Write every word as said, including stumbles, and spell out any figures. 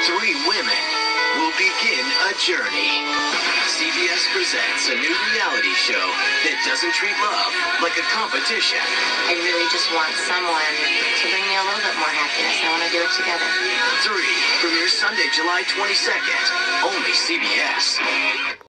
Three women will begin a journey. C B S presents a new reality show that doesn't treat love like a competition. I really just want someone to bring me a little bit more happiness. I want to do it together. Three premieres Sunday, July twenty-second. Only C B S.